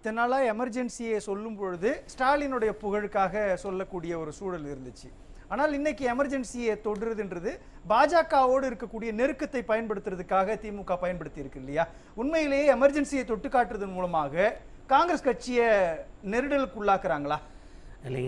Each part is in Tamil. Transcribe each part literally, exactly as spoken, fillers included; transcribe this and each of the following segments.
இத்தனை நாளா எமர்ஜென்சியை சொல்லும் பொழுது ஸ்டாலினுடைய புகழுக்காக சொல்லக்கூடிய ஒரு சூழல் இருந்துச்சு. ஆனால் இன்னைக்கு எமர்ஜென்சியை தொடுறதுன்றது பாஜகவோடு இருக்கக்கூடிய நெருக்கத்தை பயன்படுத்துறதுக்காக திமுக பயன்படுத்தி இருக்கு இல்லையா? உண்மையிலேயே எமர்ஜென்சியை தொட்டு காட்டுறதன் மூலமாக காங்கிரஸ் கட்சியை நெருடலுக்கு உள்ளாக்குறாங்களா? இல்லைங்க,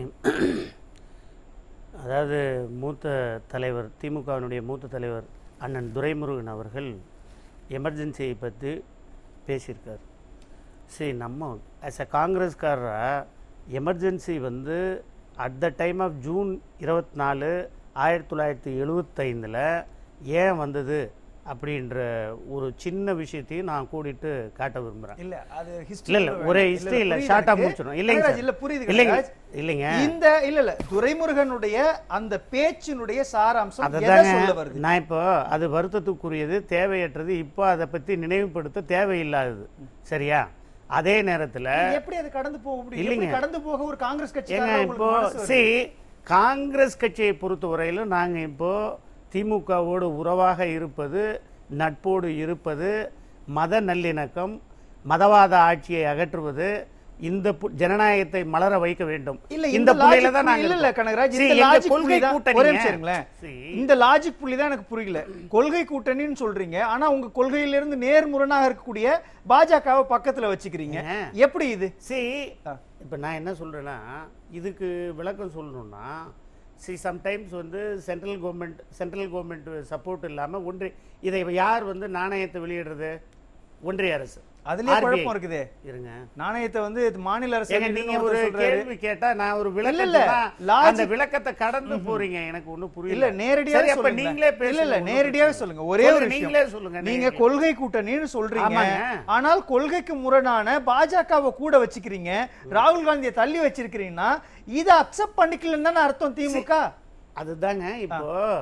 அதாவது மூத்த தலைவர் திமுகவினுடைய மூத்த தலைவர் அண்ணன் துரைமுருகன் அவர்கள் எமர்ஜென்சியை பற்றி பேசியிருக்கார். சரி, நம்ம ஆஸ் அ காங்கிரஸ்காரராக எமர்ஜென்சி வந்து at the time of June இருபத்தி நாலு ஆயிரத்தி தொள்ளாயிரத்தி எழுபத்தைந்தில் ஏன் வந்தது அப்படின்ற ஒரு சின்ன விஷயத்தையும் நான் கூட்டிட்டு காட்ட விரும்புகிறேன். இல்ல அது ஹிஸ்டரி இல்ல இல்ல ஒரே ஹிஸ்டரி இல்ல, ஷார்ட்டா முடிச்சிடும். இல்லைங்க இல்ல புரியுது இல்லைங்க இல்லைங்க இந்த இல்ல இல்ல துரைமுருகனுடைய அந்த பேச்சினுடைய சாராம்சம் எதை அதான் சொல்ல வருது? நான் இப்போ அது வருத்தத்துக்குரியது, தேவையற்றது, இப்போ அதை பத்தி நினைவுபடுத்த தேவையில்லாதது. சரியா? அதே நேரத்தில் எப்படி அது கடந்து போக முடியும்? இல்லைங்க, கடந்து போக ஒரு காங்கிரஸ் கட்சி இப்போ சி காங்கிரஸ் கட்சியை பொறுத்தவரையிலும் நாங்க இப்போ திமுகவோடு உறவாக இருப்பது, நட்போடு இருப்பது, மத நல்லிணக்கம், மதவாத ஆட்சியை அகற்றுவது, இந்த ஜனநாயகத்தை மலர வைக்க வேண்டும். இந்த புள்ளியில தான் நாங்க இல்ல இல்ல கனகராஜ், இந்த லாஜிக் புள்ளி தான் ஒரே நிமிஷம்ங்களே, இந்த லாஜிக் புள்ளி தான் எனக்கு புரியல. கொள்கை கூட்டணின்னு சொல்றீங்க, ஆனா உங்க கொள்கையில இருந்து நேர்முரணாக இருக்கக்கூடிய பாஜகவை பக்கத்துல வச்சுக்கிறீங்க. எப்படி இது? சி இப்ப நான் என்ன சொல்றேன்னா, இதுக்கு விளக்கம் சொல்லணும்னா, சி சம்டைம்ஸ் வந்து central government central government support இல்லாம ஒன்றிய இதை யார் வந்து நாணயத்தை வெளியிடுறது? ஒன்றிய அரசு. அதுலயே குழப்பம் இருக்குது. இருங்க, நாணயத்தை வந்து மாநில அரசு. நீங்க ஒரு கேள்வி கேட்டா நான் ஒரு விளக்கம், அந்த விளக்கத்தை கடந்து போறீங்க, எனக்கு ஒண்ணு புரியல. இல்ல நேரடியாக அப்ப நீங்களே பேச. இல்ல இல்ல நேரடியாக சொல்லுங்க. ஒரே ஒரு நீங்களே சொல்லுங்க. நீங்க கொள்கை கூட்டணின்னு சொல்றீங்க, ஆனால் கொள்கைக்கு முரணான பாஜகவை கூட வச்சுக்கிறீங்க, ராகுல் காந்தியை தள்ளி வச்சிருக்கீங்கன்னா இதை அக்செப்ட் பண்ணிக்கலன்னு தானே அர்த்தம் திமுக? அதுதாங்க இப்போ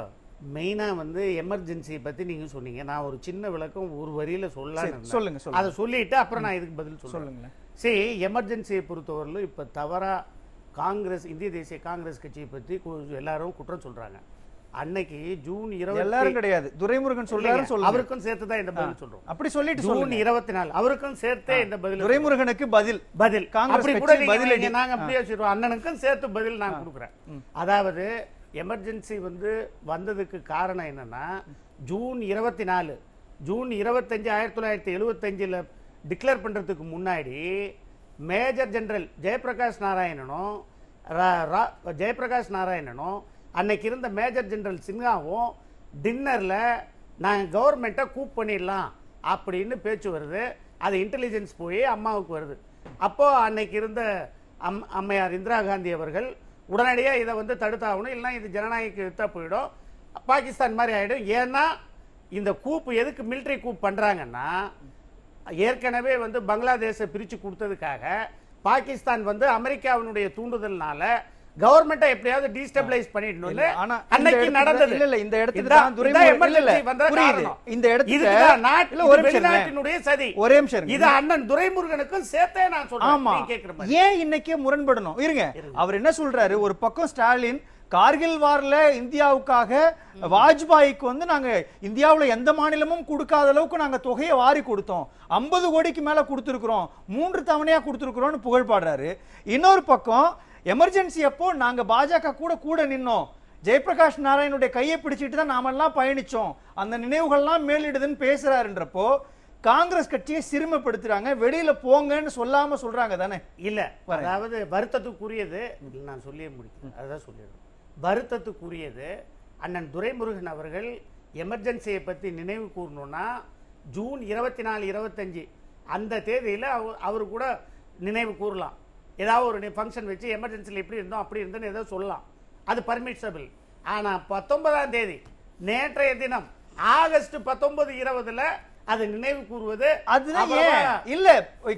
மெயினா வந்து எமர்ஜென்சியை பத்தி நீங்க சொன்னீங்க. நான் ஒரு சின்ன விளக்கம் ஒரு வரியில சொல்லலாம். சொல்லுங்க. அதை சொல்லிட்டு அப்புறம் நான் இதுக்கு பதில் சொல்லுங்க. சரி, எமர்ஜென்சியை பொறுத்தவரையிலும் இப்ப தவறா காங்கிரஸ், இந்திய தேசிய காங்கிரஸ் கட்சியை பத்தி எல்லாரும் குற்றம் சொல்றாங்க. அன்னைக்கு ஜூன் இருபது எல்லாரும் கிடையாது, துரைமுருகன் சொல்றாரு, சொல்லுங்க. அவருக்கும் சேர்த்து தான் இந்த பதில் சொல்றோம். அப்படி சொல்லிட்டு ஜூன் இருபத்தி நாலு அவருக்கும் சேர்த்தே இந்த பதில். துரைமுருகனுக்கு பதில் பதில் காங்கிரஸ் கூட பதில் நாங்க அப்படியே சொல்றோம். அண்ணனுக்கும் சேர்த்து பதில் நான் கொடுக்குறேன். அதாவது எமர்ஜென்சி வந்து வந்ததுக்கு காரணம் என்னன்னா, ஜூன் இருபத்தி நாலு ஜூன் இருபத்தஞ்சு ஆயிரத்தி தொள்ளாயிரத்தி எழுபத்தஞ்சில் டிக்ளேர் பண்றதுக்கு முன்னாடி மேஜர் ஜெனரல் ஜெயபிரகாஷ் நாராயணனும் ஜெயபிரகாஷ் நாராயணனும் அன்னைக்கு இருந்த மேஜர் ஜெனரல் சின்ஹாவும் டின்னர்ல நாங்கள் கவர்மெண்ட்டை கூப் பண்ணிடலாம் அப்படின்னு பேச்சு வருது. அது இன்டெலிஜென்ஸ் போய் அம்மாவுக்கு வருது. அப்போ அன்னைக்கு இருந்த அம் அம்மையார் இந்திரா காந்தி அவர்கள் உடனடியாக இதை வந்து தடுத்தாகணும், இல்லைன்னா இது ஜனநாயக யுத்தா போயிடும், பாகிஸ்தான் மாதிரி ஆகிடும். ஏன்னா இந்த கூப்பு எதுக்கு மிலிட்ரி கூப் பண்ணுறாங்கன்னா, ஏற்கனவே வந்து பங்களாதேஷை பிரித்து கொடுத்ததுக்காக பாகிஸ்தான் வந்து அமெரிக்காவினுடைய தூண்டுதல்னால கவர்மெண்ட்டை எப்படியாவது டீஸ்டபிளைஸ் பண்ணிடணும். அன்னைக்கு நடந்தது. இல்ல இல்ல இந்த இடத்துக்கு தான் துரைமுருகன் புரியுது. இந்த இடத்துக்கு நாட்டுல ஒரு வெளிநாட்டினுடைய சதி. ஒரே நிமிஷம், இது அண்ணன் துரைமுருகனுக்கும் சேர்த்தே நான் சொல்றேன். ஆமா, ஏன் இன்னைக்கே முரண்படணும்? இருங்க, அவர் என்ன சொல்றாரு? ஒரு பக்கம் ஸ்டாலின் கார்கில் வார்ல இந்தியாவுக்காக வாஜ்பாய்க்கு வந்து நாங்க இந்தியாவுல எந்த மாநிலமும் கொடுக்காத அளவுக்கு நாங்க தொகையை வாரி கொடுத்தோம், ஐம்பது கோடிக்கு மேல கொடுத்திருக்கிறோம், மூன்று தவணையா கொடுத்திருக்கிறோம்னு புகழ் பாடுறாரு. இன்னொரு பக்கம் எமர்ஜென்சி அப்போ நாங்க பாஜக கூட கூட நின்னோம், ஜெயபிரகாஷ் நாராயணுடைய கையை பிடிச்சிட்டு தான் நாமெல்லாம் பயணிச்சோம், அந்த நினைவுகள்லாம் மேலிடுதுன்னு பேசுறாருன்றப்போ காங்கிரஸ் கட்சியை சிறுமைப்படுத்துறாங்க, வெளியில போங்கன்னு சொல்லாம சொல்றாங்க தானே? இல்ல, அதாவது வருத்தத்துக்குரியது நான் சொல்லியே முடிக்கிறேன். அதான் சொல்லிடுறேன். வருத்தத்துக்குரியது அண்ணன் துரைமுருகன் அவர்கள் எமர்ஜென்சியை பத்தி நினைவு கூறணும்னா ஜூன் இருபத்தி நாலு இருபத்தஞ்சு அந்த தேதியில அவரு கூட நினைவு கூறலாம். ஏதாவது ஒரு ஃபங்க்ஷன் வச்சு எமர்ஜென்சியில் எப்படி இருந்தோம் அப்படி இருந்தோன்னு ஏதோ சொல்லலாம், அது பர்மிஷபிள். ஆனா பத்தொன்பதாம் தேதி நேற்றைய தினம் ஆகஸ்ட் பத்தொன்பது இருபதுல அது நினைவு கூறுவது இல்ல.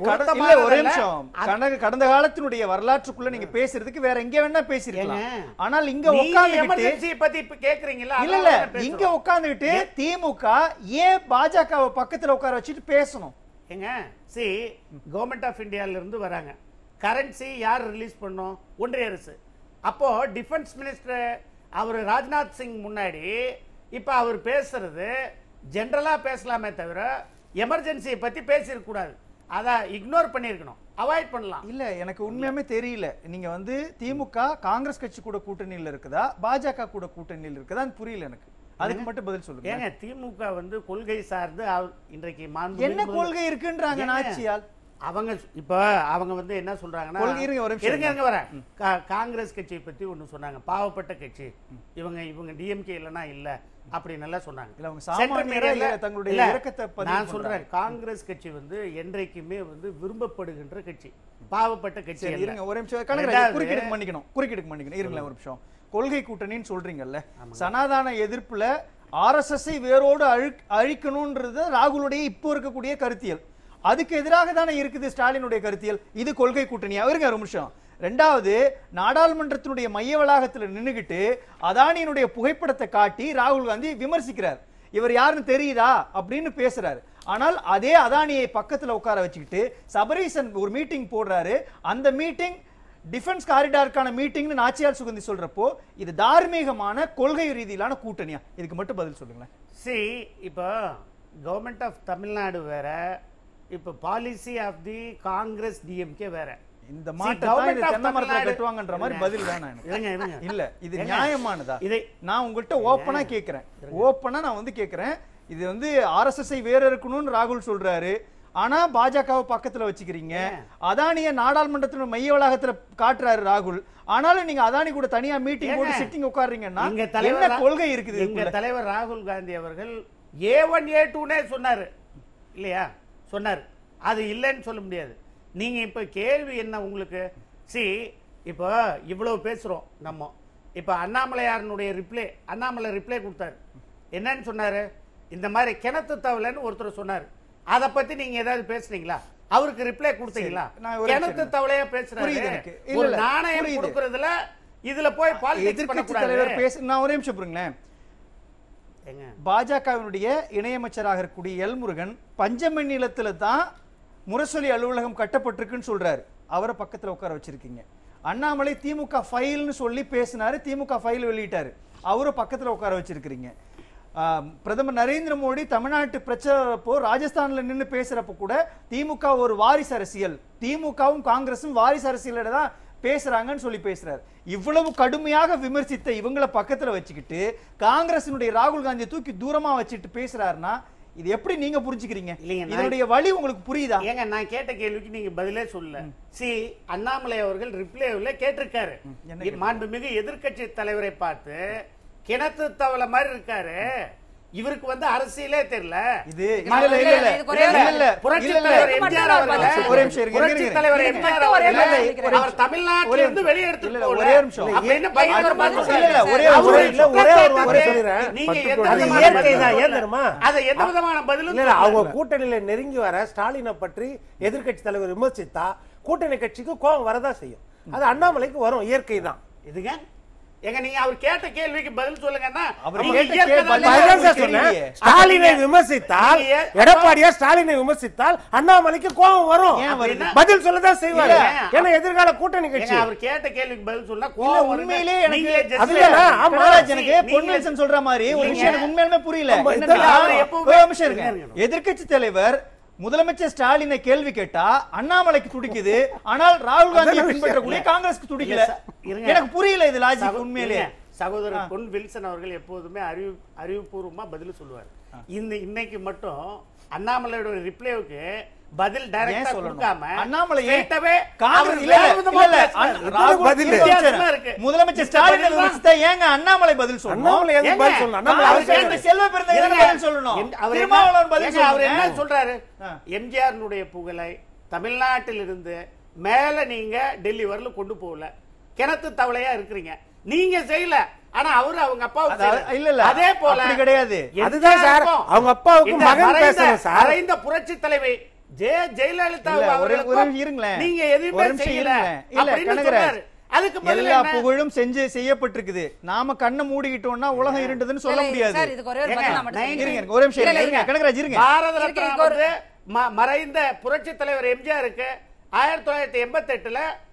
ஒரே நிமிஷம், கடந்த காலத்தினுடைய வரலாற்றுக்குள்ள நீங்க பேசுறதுக்கு வேற எங்க வேணா பேசிருக்கலாம். ஆனால் இங்க எமர்ஜென்சி பத்தி கேக்குறீங்களா? இல்ல இல்ல, இங்க உட்கார்ந்துட்டு திமுக ஏன் பாஜகவை பக்கத்துல உட்கார வச்சுட்டு பேசணும்? ஏங்க, சி கவர்மெண்ட் ஆஃப் இந்தியால இருந்து வராங்க, கரன்சி யார் ரிலீஸ் பண்ணோம்? ஒன்றிய அரசு. அப்போ டிஃபென்ஸ் மினிஸ்டர் அவர் ராஜ்நாத் சிங் முன்னாடி இப்ப அவர் பேசுறது ஜெனரலா பேசலாமே தவிர எமர்ஜென்சியை பத்தி பேசிருக்க கூடாது. அத இக்னோர் பண்ணிருக்கணும், அவாய்ட் பண்ணலாம். இல்ல எனக்கு உண்மையாமே தெரியல, நீங்க வந்து திமுக காங்கிரஸ் கட்சி கூட கூட்டணியில் இருக்குதா பாஜக கூட கூட்டணியில் இருக்குதா புரியல எனக்கு, அதுக்கு மட்டும் பதில் சொல்லுங்க. ஏங்க திமுக வந்து கொள்கை சார்ந்து இன்றைக்கு என்ன கொள்கை இருக்குன்றாங்க நாச்சியால் அவங்க. இப்ப அவங்க வந்து என்ன சொல்றாங்கன்னா, இருங்க வர காங்கிரஸ் கட்சியை பத்தி ஒண்ணு சொன்னாங்க, பாவப்பட்ட கட்சி இவங்க, இவங்க டிஎம்கே இல்லனா இல்ல அப்படி நல்லா சொன்னாங்க. நான் சொல்றேன் காங்கிரஸ் கட்சி வந்து என்றைக்குமே வந்து விரும்பப்படுகின்ற கட்சி, பாவப்பட்ட கட்சி. இருங்க ஒரு நிமிஷம் குறுக்கிடுக்கு மன்னிக்கணும் குறுக்கிடுக்கு மன்னிக்கணும் இருங்களேன் ஒரு நிமிஷம். கொள்கை கூட்டணின்னு சொல்றீங்கல்ல, சனாதன எதிர்ப்புல ஆர்எஸ்எஸ் வேரோடு அழிக்கணும்ன்றது ராகுலுடைய இப்போ இருக்கக்கூடிய கருத்தியல், அதுக்கு எதிராக தானே இருக்குது ஸ்டாலினுடைய கருத்தியல். இது கொள்கை கூட்டணியா? இருங்க ஒரு நிமிஷம். ரெண்டாவது, நாடாளுமன்றத்தினுடைய மைய வளாகத்தில் நின்னுகிட்டு அதானியினுடைய புகைப்படத்தை காட்டி ராகுல் காந்தி விமர்சிக்கிறார். இவர் யாருன்னு தெரியுதா அப்படின்னு பேசுறாரு. ஆனால் அதே அதானியை பக்கத்துல உட்கார வச்சுக்கிட்டு சபரீசன் ஒரு மீட்டிங் போடுறாரு. அந்த மீட்டிங் டிஃபென்ஸ் காரிடாருக்கான மீட்டிங்னு நாச்சியார் சுகந்தி சொல்றப்போ இது தார்மீகமான கொள்கை ரீதியிலான கூட்டணியா? இதுக்கு மட்டும் பதில் சொல்லுங்களேன். சி, இப்போ கவர்மெண்ட் ஆஃப் தமிழ்நாடு வேற, இப்போ policy of the Congress DMK வேற. இந்த மாட்டை கட்டுவாங்கன்ற மாதிரி பதில் வேணாம் இல்ல. இது நியாயமானதா? இதை நான் உங்கள்கிட்ட ஓப்பனா கேட்கிறேன், ஓப்பனா நான் வந்து கேட்கிறேன். இது வந்து ஆர்எஸ்எஸ் வேற இருக்கணும்னு ராகுல் சொல்றாரு, ஆனா பாஜகவை பக்கத்துல வச்சுக்கிறீங்க. அதானிய நாடாளுமன்றத்தின் மைய வளாகத்துல காட்டுறாரு ராகுல், ஆனாலும் நீங்க அதானி கூட தனியா மீட்டிங் போட்டு சிட்டிங் உட்கார்றீங்கன்னா என்ன கொள்கை இருக்குது? எங்க தலைவர் ராகுல் காந்தி அவர்கள் ஏ ஒன் ஏ டூனே சொன்னாரு இல்லையா? சொன்னார், அது இல்லைன்னு சொல்ல முடியாது. நீங்க இப்ப கேள்வி என்ன உங்களுக்கு? சி, இப்போ இவ்வளவு பேசுறோம் நம்ம. இப்ப அண்ணாமலையாரனுடைய ரிப்ளை, அண்ணாமலை ரிப்ளை கொடுத்தாரு. என்னன்னு சொன்னாரு? இந்த மாதிரி கிணத்து தவளைன்னு ஒருத்தர் சொன்னாரு. அதை பத்தி நீங்க ஏதாவது பேசுனீங்களா? அவருக்கு ரிப்ளை கொடுத்தீங்களா? கிணத்து தவளையா பேசுறாரு. ஒரு நாணயம் கொடுக்கறதுல இதுல போய் பாலிடிக்ஸ் பண்ணக்கூடாது. பேச நான் ஒரே நிமிஷம் புரியுங்களேன். பாஜகவினுடைய இணையமைச்சராக இருக்கக்கூடிய எல் முருகன் பஞ்சமி நிலத்துல தான் முரசொலி அலுவலகம் கட்டப்பட்டிருக்குன்னு சொல்றாரு. அவரை பக்கத்துல உட்கார வச்சிருக்கீங்க. அண்ணாமலை திமுக ஃபைல்னு சொல்லி பேசினாரு, திமுக ஃபைல் வெளியிட்டாரு, அவரை பக்கத்துல உட்கார வச்சிருக்கிறீங்க. பிரதமர் நரேந்திர மோடி தமிழ்நாட்டு பிரச்சாரப்போ ராஜஸ்தான்ல நின்று பேசுறப்ப கூட திமுக ஒரு வாரிசு அரசியல், திமுகவும் காங்கிரஸும் வாரிசு அரசியலோட தான் பேசுறாங்கன்னு சொல்லி பேசுறாரு. இவ்வளவு கடுமையாக விமர்சித்த இவங்களை பக்கத்துல வச்சுக்கிட்டு காங்கிரசினுடைய ராகுல் காந்தியை தூக்கி தூரமா வச்சுட்டு பேசுறாருன்னா இது எப்படி நீங்க புரிஞ்சுக்கிறீங்க? இதனுடைய வழி உங்களுக்கு புரியுதா? ஏங்க நான் கேட்ட கேள்விக்கு நீங்க பதிலே சொல்ல. சி, அண்ணாமலை அவர்கள் ரிப்ளைல கேட்டிருக்காரு, மாண்புமிகு எதிர்க்கட்சி தலைவரை பார்த்து கிணத்து தவளை மாதிரி இருக்காரு, இவருக்கு வந்து அரசியலே தெரியல. இது இல்ல இல்ல இல்ல புரட்சி தலைவர் எம்ஜிஆர் அவர்கள் ஒரே நிமிஷம் இருங்க. புரட்சி தலைவர் எம்ஜிஆர் அவர்கள் அவர் தமிழ்நாட்டில இருந்து வெளிய எடுத்து போல. ஒரே நிமிஷம் அப்படினு பயங்கரமா இல்ல ஒரே ஒரே இல்ல ஒரே ஒரு வார்த்தை சொல்றேன். நீங்க எந்த இயற்கை தான் ஏன் தெரியுமா? அத எந்த விதமான பதிலும் இல்ல. அவங்க கூட்டணியில நெருங்கி வர ஸ்டாலினை பற்றி எதிர்க்கட்சி தலைவர் விமர்சித்தா கூட்டணி கட்சிக்கு கோபம் வரதா செய்யும். அது அண்ணாமலைக்கு வரும், இயற்கை தான். இதுங்க எங்க நீங்க அவர் கேட்ட கேள்விக்கு பதில் சொல்லுங்கன்னா, ஸ்டாலினை விமர்சித்தால் எடப்பாடியா ஸ்டாலினை விமர்சித்தால் அண்ணாமலைக்கு கோபம் வரும், பதில் சொல்லதான் செய்வாரு. ஏன்னா எதிர்கால கூட்டணி கட்சி. அவர் கேட்ட கேள்விக்கு பதில் சொன்னா கோபம் உண்மையிலே எனக்கு பொன்னியல்சன் சொல்ற மாதிரி ஒரு விஷயம் உண்மையிலுமே புரியல. எதிர்க்கட்சி தலைவர் முதலமைச்சர் ஸ்டாலினை கேள்வி கேட்டா அண்ணாமலைக்கு துடிக்குது, ஆனால் ராகுல் காந்தி பின்பற்றக்கூடிய காங்கிரஸ்க்கு துடிக்கல. எனக்கு புரியல இது லாஜிக் உண்மையிலே. சகோதரர் பொன் வில்சன் அவர்கள் எப்போதுமே அறிவு அறிவுபூர்வமா பதில் சொல்லுவார். இந்த இன்னைக்கு மட்டும் அண்ணாமலையோட ரிப்ளைவுக்கு பதில் டைரக்டா கொடுக்காம அண்ணாமலை ஏட்டவே காங்கிரஸ் இல்ல இல்ல ராகுல் இருக்கு. முதலமைச்சர் ஸ்டாலின் விமர்சித்தா ஏங்க அண்ணாமலை பதில் சொல்லணும்? அண்ணாமலை எங்க பதில் சொல்லணும்? அண்ணாமலை அவர் செல்வ பெருந்தகை பதில் சொல்லணும். திருமாவளவன் பதில் சொல்லணும். அவர் என்ன சொல்றாரு? எம்ஜிஆர் னுடைய புகழை தமிழ்நாட்டில் இருந்து மேல நீங்க டெல்லி வரல கொண்டு போகல, கிணத்து தவளையா இருக்கிறீங்க, நீங்க செய்யல. ஆனா அவரு அவங்க அப்பாவுக்கு இல்ல இல்ல அதே போல கிடையாது. அதுதான் சார் அவங்க அப்பாவுக்கு மகன் பேசுறேன் சார். மறைந்த புரட்சி தலைவி ஜெ ஜெயலலிதா அவர்கள் இருங்களேன், நீங்க எதுவுமே செய்யல அப்படின்னு சொல்றாரு. அதுக்கு எல்லா புகழும் செஞ்சு செய்யப்பட்டிருக்குது, நாம கண்ணை மூடிக்கிட்டோம்னா உலகம் இருண்டதுன்னு சொல்ல முடியாது. ஒரு நிமிஷம் இருங்க கனகராஜ் இருங்க. பாரத ரத்னா மறைந்த புரட்சி தலைவர் எம்ஜிஆருக்கு ஆயிரத்தி தொள்ளாயிரத்தி எண்பத்தி எட்டுல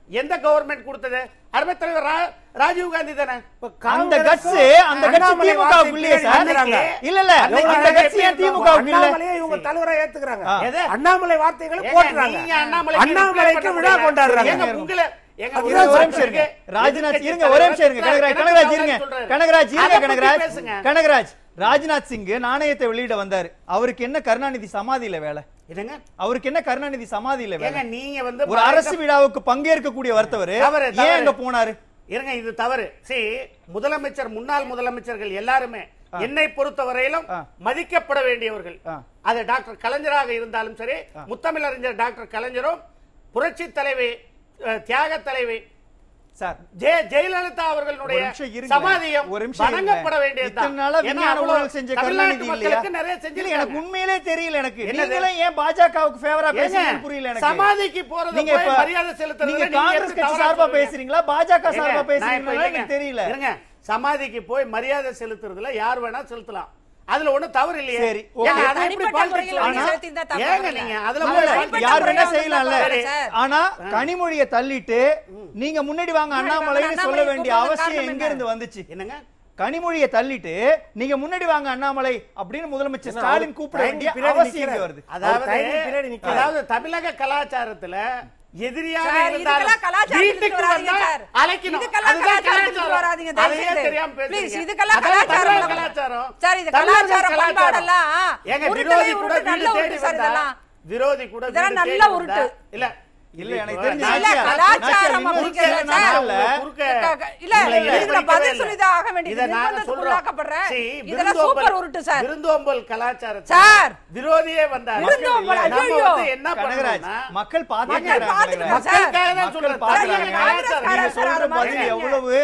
எந்த கவர்மெண்ட் கொடுத்தது? அருமை தலைவர் ராஜீவ் காந்தி தானே. அந்த கட்ஸ் அந்த கட்சி திமுகவுக்கு இல்லையே சார். இல்ல இல்ல அந்த கட்சி ஏன் திமுகவுக்கு இல்ல? அண்ணாமலையை இவங்க தலைவரா ஏத்துக்கறாங்க. அண்ணாமலை வார்த்தைகளை போடுறாங்க. நீங்க அண்ணாமலை அண்ணாமலைக்கு விழா கொண்டாடுறாங்க. உங்களை எங்க ஒரே நிமிஷம் இருங்க ராஜ்நாத் இருங்க ஒரே நிமிஷம் இருங்க கனகராஜ் கனகராஜ் இருங்க கனகராஜ் இருங்க கனகராஜ் கனகராஜ் ராஜ்நாத் சிங் நாணயத்தை வெளியிட வந்தாரு. அவருக்கு என்ன கருணாநிதி சமாதியில வேலை? என்னங்க அவருக்கு என்ன கருணாநிதி சமாதியில வேலை? நீங்க வந்து ஒரு அரசு விழாவுக்கு பங்கேற்கக்கூடிய வர்த்தவர் ஏன் அங்க போனாரு? இருங்க இது தவறு. சரி முதலமைச்சர் முன்னாள் முதலமைச்சர்கள் எல்லாருமே என்னை பொறுத்தவரையிலும் மதிக்கப்பட வேண்டியவர்கள். அது டாக்டர் கலைஞராக இருந்தாலும் சரி, முத்தமிழறிஞர் டாக்டர் கலைஞரும் புரட்சி தலைவி தியாக தலைவி சார் ஜெ ஜெயலலிதா அவர்களுடைய சமாதியம் வணங்கப்பட வேண்டியது. எனக்கு உண்மையிலே தெரியல. எனக்கு நீங்களே ஏன் பாஜகவுக்கு ஃபேவரா பேசுறீங்கன்னு புரியல எனக்கு. சமாதிக்கு போறது நீங்க மரியாதை செலுத்துறது நீங்க காங்கிரஸ் கட்சி சார்பா பேசுறீங்களா பாஜக சார்பா பேசுறீங்களா எனக்கு தெரியல. இருங்க சமாதிக்கு போய் மரியாதை செலுத்துறதுல யார் வேணா செலுத்தலாம். அதுல ஒண்ணு தவறு இல்லையே. சரி யார் வேணா செய்யலாம்ல. ஆனா கனிமொழியை தள்ளிட்டு நீங்க முன்னாடி வாங்க அண்ணாமலைன்னு சொல்ல வேண்டிய அவசியம் எங்க இருந்து வந்துச்சு? என்னங்க கனிமொழியை தள்ளிட்டு நீங்க முன்னாடி வாங்க அண்ணாமலை அப்படின்னு முதலமைச்சர் ஸ்டாலின் கூப்பிட வேண்டிய அவசியம் எங்க வருது? அதாவது தமிழக கலாச்சாரத்துல எதிரியாக இருந்தாலும் வீட்டுக்கு வந்தா அழைக்கணும். அதுதான் கலாச்சாரம். அதையே தெரியாம பேசுறீங்க. இதுக்கெல்லாம் கலாச்சாரம் கலாச்சாரம் சார். இது கலாச்சாரம் பண்பாடெல்லாம் எங்க விரோதி கூட வீடு தேடி வந்தா விரோதி கூட வீடு நல்ல உருட்டு இல்ல இல்ல எனக்கு தெரிஞ்ச கலாச்சாரம் அப்படிங்கறது இல்ல இதுல பதில் சொல்லிதான் ஆக வேண்டியது. நிர்பந்தத்துக்குள்ளாக்கப்படுறேன். இதெல்லாம் சூப்பர் உருட்டு சார். விருந்தோம்பல் கலாச்சாரம் சார். விரோதியே வந்தாரு. விருந்தோம்பல் ஐயோ என்ன பண்றாங்க? மக்கள் பாத்துக்கறாங்க. மக்களுக்காக தான் சொல்றேன். கலாச்சாரம் சொல்ற பதில் எவ்வளவு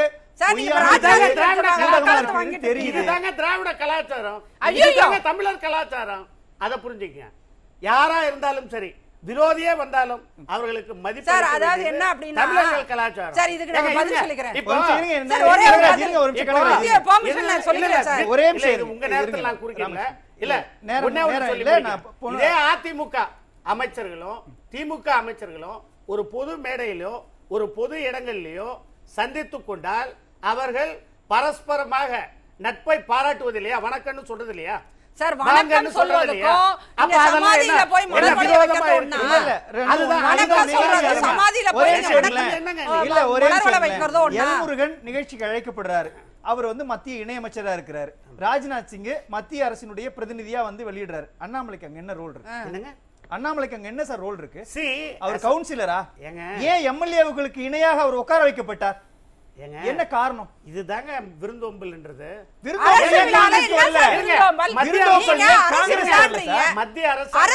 இதுதாங்க திராவிட கலாச்சாரம். இதுதாங்க தமிழர் கலாச்சாரம். அதை புரிஞ்சுக்கங்க. யாரா இருந்தாலும் சரி விரோதியே வந்தாலும் அவர்களுக்கு மதிப்பு சார். அதாவது என்ன அப்படின்னா தமிழர்கள் கலாச்சாரம் சார். இதுக்கு நான் பதில் சொல்லிக்கிறேன். இப்போ ஒரே ஒரு நிமிஷம் பெர்மிஷன் நான் சொல்லிக்கிறேன் சார். ஒரே நிமிஷம் உங்க நேரத்துல நான் குறுக்கல இல்ல ஒண்ணே ஒண்ணு சொல்லி இதே அதிமுக அமைச்சர்களும் திமுக அமைச்சர்களும் ஒரு பொது மேடையிலோ ஒரு பொது இடங்களிலோ சந்தித்துக் கொண்டால் அவர்கள் பரஸ்பரமாக நட்பை பாராட்டுவது இல்லையா? வணக்கம்னு சொல்றது இல்லையா? சார் வணக்கம் சொல்றதுக்கும் நீங்க சமாதியில போய் மலர்வளை வைக்கிறதோன்னா அதுதான் வணக்கம் சொல்றது சமாதியில போய் வணக்கம் இல்ல ஒரே மலர்வளை வைக்கிறதோ ஒண்ணா. எல்முருகன் நிகழ்ச்சிக்கு அழைக்கப்படுறாரு. அவர் வந்து மத்திய இணையமைச்சரா இருக்கிறாரு. ராஜ்நாத் சிங் மத்திய அரசினுடைய பிரதிநிதியா வந்து வெளியிடுறாரு. அண்ணாமலைக்கு அங்க என்ன ரோல் இருக்கு? என்னங்க அண்ணாமலைக்கு அங்க என்ன சார் ரோல் இருக்கு? அவர் கவுன்சிலரா? ஏன் எம்எல்ஏவுகளுக்கு இணையாக அவர் உட்கார வைக்கப்பட்டார்? என்ன காரணம்? இதுதாங்க விருந்தோம்பல்ன்றது. மத்திய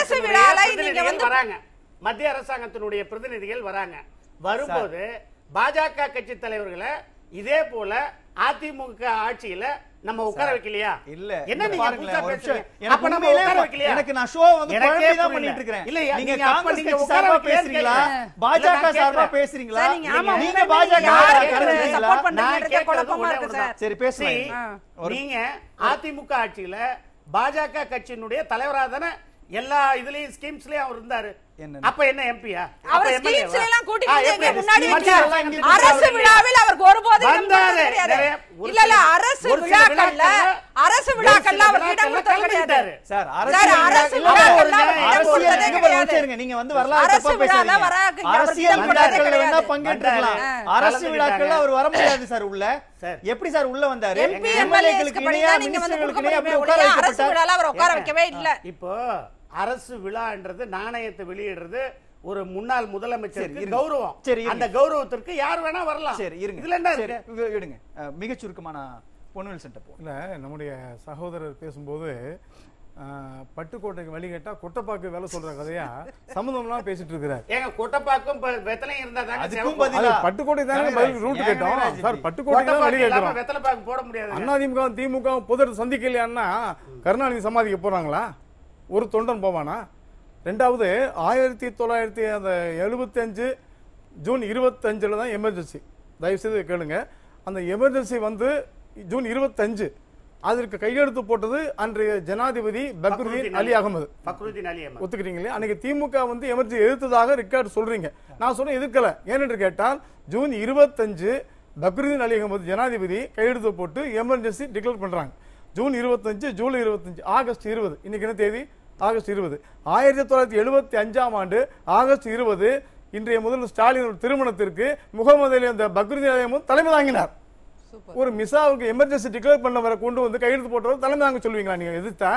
மத்திய அரசாங்கத்தினுடைய பிரதிநிதிகள் வராங்க. வரும்போது பாஜக கட்சி தலைவர்களை இதே போல அதிமுக ஆட்சியில நம்ம உட்கார வைக்கலையா? இல்ல என்ன நீங்க புதுசா பேசுறீங்க? அப்ப நம்ம உட்கார வைக்கலையா? எனக்கு நான் ஷோ வந்து குழம்பி தான் பண்ணிட்டு இருக்கேன். இல்ல நீங்க காங்கிரஸ் கட்சி சார்பா பேசுறீங்களா பாஜக சார்பா பேசுறீங்களா? நீங்க பாஜக சப்போர்ட் பண்றீங்க குழப்பமா இருக்கு சார். சரி பேசுங்க. நீங்க அதிமுக ஆட்சியில பாஜக கட்சியினுடைய தலைவரா தானே எல்லா இதுலயும் ஸ்கீம்ஸ்லயும் அவர் இருந்தாரு. அப்ப என்ன எம்பியா? அவர் ஸ்கீம்ஸ்ல எல்லாம் கூட்டி வந்து முன்னாடி அரசு விழாவில் அவருக்கு ஒருபோதும் வந்தாரு. இல்ல இல்ல அரசு விழாக்கள்ல அரசு விழாக்கள்ல அவர் இடம் கொடுத்தது கிடையாது சார். அரசு விழாக்கள்ல இடம் கொடுத்ததே கிடையாது. நீங்க வந்து வரலாறு தப்பா பேசுறீங்க. அரசியல் விழாக்கள்ல வேணா பங்கேற்றுக்கலாம். அரசு விழாக்கள்ல அவர் வர முடியாது சார் உள்ள. எப்படி சார் உள்ள வந்தாரு? எம்எல்ஏக்களுக்கு இணையா நீங்க வந்து கொடுக்க முடியாது. அரசு விழால அவர் உட்கார வைக்கவே இல்ல. இப்போ அரசு விழான்றது நாணயத்தை வெளியிடுறது ஒரு முன்னாள் முதலமைச்சருக்கு கௌரவம். அந்த கௌரவத்திற்கு யார் வேணா வரலாம். சரி இருங்க. இதுல என்ன இருக்கு? விடுங்க. மிக சுருக்கமான பொன்னுவேல் சென்டர் போ. இல்ல நம்முடைய சகோதரர் பேசும்போது பட்டுக்கோட்டைக்கு வழி கேட்டா கொட்டப்பாக்கு வேலை சொல்ற கதையா சம்பந்தம்லாம் பேசிட்டு இருக்கிறார். ஏங்க கொட்டப்பாக்கும் வெத்தலை இருந்தா தாங்க அதுக்கும் பதிலா பட்டுக்கோட்டை தானே பதில் ரூட் கேட்டோம் சார். பட்டுக்கோட்டை தான் வழி கேட்கிறோம். வெத்தலை பாக்கு போட முடியாது. அதிமுக திமுக பொது சந்திக்கலையான்னா கருணாநிதி சமாதிக்க போறாங்களா? ஒரு தொண்டன் போவானா? ரெண்டாவது ஆயிரத்தி தொள்ளாயிரத்தி அந்த எழுபத்தி அஞ்சு ஜூன் இருபத்தஞ்சுல தான் எமர்ஜென்சி. தயவு செய்து கேளுங்க. அந்த எமர்ஜென்சி வந்து ஜூன் இருபத்தஞ்சு அதற்கு கையெழுத்து போட்டது அன்றைய ஜனாதிபதி பக்ருதீன் அலி அகமது. ஒத்துக்கிறீங்களே? அன்னைக்கு திமுக வந்து எமர்ஜென்சி எதிர்த்ததாக ரெக்கார்டு சொல்றீங்க. நான் சொன்னேன் எதிர்க்கல. ஏனென்று கேட்டால் ஜூன் இருபத்தஞ்சு பக்ருதீன் அலி அகமது ஜனாதிபதி கையெழுத்து போட்டு எமர்ஜென்சி டிக்ளேர் பண்றாங்க. ஜூன் இருபத்தஞ்சு, ஜூலை இருபத்தஞ்சு, ஆகஸ்ட் இருபது, இன்னைக்கு என்ன தேதி? ஆகஸ்ட் இருபது. ஆயிரத்தி தொள்ளாயிரத்தி எழுபத்தி அஞ்சாம் ஆண்டு ஆகஸ்ட் இருபது இன்றைய முதல்வர் ஸ்டாலின் திருமணத்திற்கு முகமது அலி அந்த பக்ருதீன் அலி அகமது தலைமை தாங்கினார். ஒரு மிசாவுக்கு எமர்ஜென்சி டிக்ளேர் பண்ணவரை கொண்டு வந்து கையெழுத்து போட்டவர் தலைமை தாங்க சொல்லுவீங்களா? நீங்க எதிர்த்தா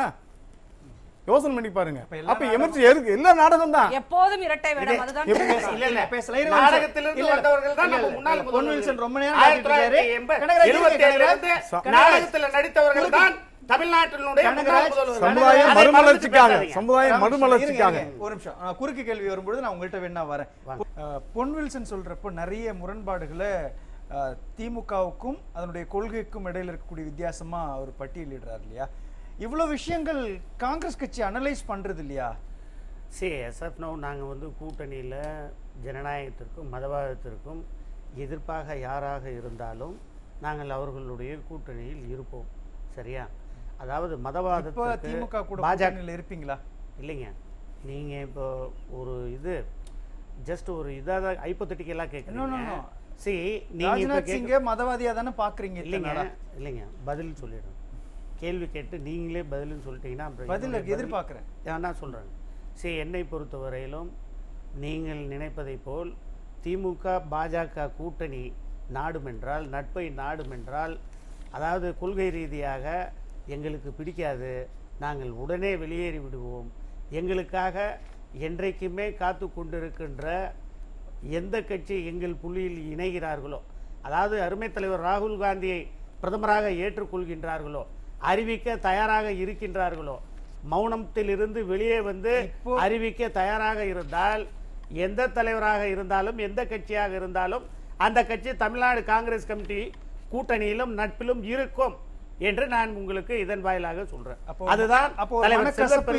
யோசனை பண்ணி பாருங்க. அப்ப எமர்ஜென்சி எதுக்கு? எல்லா நாடகம் தான் எப்போதும் இரட்டை வேடம். அதுதான் இல்ல இல்ல பேசல. நாடகத்திலிருந்து வந்தவர்கள் தான் நம்ம முன்னாள் முதல்வர் ரொம்ப நேரம் ஆயிரத்தி எழுபத்தி ஏழுல இருந்து நாடகத்தில் நடித்தவர்கள் தான் தமிழ்நாட்டினுடைய சமுதாய மறுமலர்ச்சிக்காக சமுதாய மறுமலர்ச்சிக்காக. ஒரு நிமிஷம், குறுக்கு கேள்வி வரும்போது நான் உங்கள்கிட்ட வேணா வரேன். பொன் வில்சன் சொல்றப்போ நிறைய முரண்பாடுகளை திமுகவுக்கும் அதனுடைய கொள்கைக்கும் இடையில இருக்கக்கூடிய வித்தியாசமா அவர் பட்டியலிடுறாரு இல்லையா? இவ்வளவு விஷயங்கள் காங்கிரஸ் கட்சி அனலைஸ் பண்றது இல்லையா? சரி, எஸ்எஃப்னோ நாங்கள் வந்து கூட்டணியில் ஜனநாயகத்திற்கும் மதவாதத்திற்கும் எதிர்ப்பாக யாராக இருந்தாலும் நாங்கள் அவர்களுடைய கூட்டணியில் இருப்போம். சரியா? அதாவது மதவாதத்துக்கு திமுக கூட பாஜகவில் இருப்பீங்களா? இல்லைங்க, நீங்கள் இப்போ ஒரு இது ஜஸ்ட் ஒரு இதாக ஹைப்போதெட்டிக்கலாக கேட்குறீங்க. சரி, நீங்க மதவாதியா தானே பாக்குறீங்க? இல்லைங்க இல்லைங்க பதில் சொல்லிடுறேன். கேள்வி கேட்டு நீங்களே பதில்னு சொல்லிட்டீங்கன்னா பதில் எதிர்பார்க்குறேன். நான் சொல்கிறேன். சரி, என்னை பொறுத்தவரையிலும் நீங்கள் நினைப்பதை போல் திமுக பாஜக கூட்டணி நாடுமென்றால், நட்பை நாடுமென்றால், அதாவது கொள்கை ரீதியாக எங்களுக்கு பிடிக்காது, நாங்கள் உடனே வெளியேறி விடுவோம், எங்களுக்காக என்றைக்குமே காத்து கொண்டிருக்கின்ற எந்த கட்சி எங்கள் புள்ளியில் இணைகிறார்களோ, அதாவது அருமை தலைவர் ராகுல் காந்தியை பிரதமராக ஏற்றுக்கொள்கின்றார்களோ, அறிவிக்க தயாராக இருக்கின்றார்களோ, மௌனத்தில் இருந்து வெளியே வந்து அறிவிக்க தயாராக இருந்தால், எந்த தலைவராக இருந்தாலும் எந்த கட்சியாக இருந்தாலும் அந்த கட்சி தமிழ்நாடு காங்கிரஸ் கமிட்டி கூட்டணியிலும் நட்பிலும் இருக்கும் என்று நான் உங்களுக்கு இதன் வாயிலாக சொல்றேன். அதுதான் தலைவர்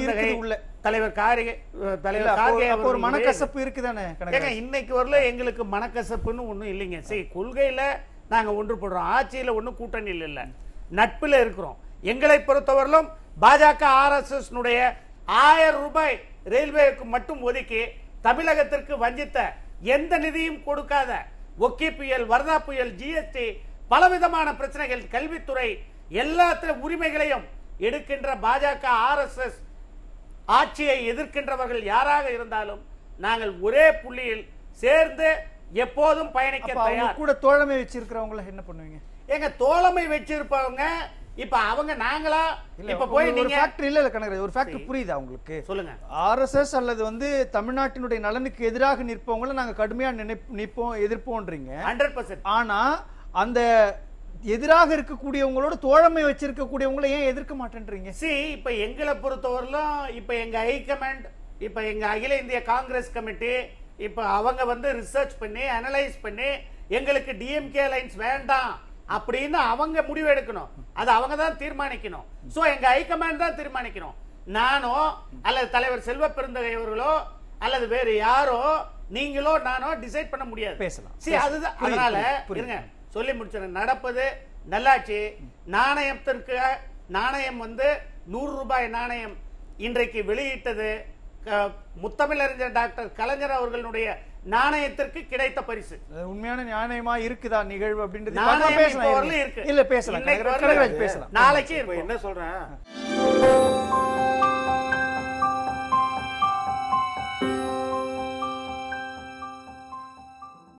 தலைவர் கார்கே தலைவர் கார்கே ஒரு மனக்கசப்பு இருக்குதானே? இன்னைக்கு வரல எங்களுக்கு மனக்கசப்புன்னு ஒண்ணும் இல்லைங்க. சரி, கொள்கையில நாங்க ஒன்றுபடுறோம், ஆட்சியில ஒன்றும் கூட்டணியில் இல்லை, நட்பில் இருக்கிறோம். எங்களை பொறுத்தவரையிலும் பாஜக ஆர் எஸ் எஸ் ஆயிரம் ரூபாய் ரயில்வேக்கு மட்டும் ஒதுக்கி தமிழகத்திற்கு வஞ்சித்த, எந்த நிதியும் கொடுக்காத, ஒக்கி புயல், வர்தா புயல், ஜிஎஸ்டி, பலவிதமான பிரச்சனைகள், கல்வித்துறை, எல்லாத்திலும் உரிமைகளையும் எடுக்கின்ற பாஜக ஆர் எஸ் எஸ் ஆட்சியை எதிர்க்கின்றவர்கள் யாராக இருந்தாலும் நாங்கள் ஒரே புள்ளியில் சேர்ந்து எப்போதும் பயணிக்க தயார். கூட தோழமை வச்சிருக்கிறவங்க என்ன பண்ணுவீங்க? எங்க தோழமை வச்சிருப்பவங்க இப்ப அவங்க நாங்களா இப்ப போய் நீங்க ஃபேக்டரி இல்ல இல்ல கணக்கு ஒரு ஃபேக்டரி புரியுதா உங்களுக்கு? சொல்லுங்க. ஆர்எஸ்எஸ் அல்லது வந்து தமிழ்நாட்டினுடைய நலனுக்கு எதிராக நிற்பவங்கள நாங்க கடுமையா நிற்போம், எதிர்ப்போம்ன்றீங்க. நூறு சதவீதம். ஆனா அந்த எதிராக இருக்கக்கூடியவங்களோட தோழமை வச்சிருக்கக்கூடியவங்களை ஏன் எதிர்க்க மாட்டேன்றீங்க? சி, இப்ப எங்களை பொறுத்தவரையிலும் இப்ப எங்க ஹைகமாண்ட், இப்ப எங்க அகில இந்திய காங்கிரஸ் கமிட்டி, இப்ப அவங்க வந்து ரிசர்ச் பண்ணி அனலைஸ் பண்ணி எங்களுக்கு டிஎம்கே லைன்ஸ் வேண்டாம் அப்படின்னு அவங்க முடிவு எடுக்கணும். அது அவங்க தான் தீர்மானிக்கணும். சோ எங்க ஹைகமாண்ட் தான் தீர்மானிக்கணும். நானோ அல்லது தலைவர் செல்வ பெருந்தகை அவர்களோ அல்லது வேறு யாரோ நீங்களோ நானோ டிசைட் பண்ண முடியாது. பேசலாம். சரி, அதுதான். அதனால இருங்க சொல்லி முடிச்சிருங்க. நடப்பது நல்லாட்சி. நாணயத்திற்கு நாணயம் வந்து நூறு ரூபாய் நாணயம் இன்றைக்கு வெளியிட்டது முத்தமிழறிஞர் டாக்டர் கலைஞர் அவர்களுடைய நாணயத்திற்கு கிடைத்த பரிசு. உண்மையான நாணயமா இருக்குதா நிகழ்வு அப்படின்றது பேசலாம். இல்ல பேசலாம், நாளைக்கு என்ன சொல்றேன்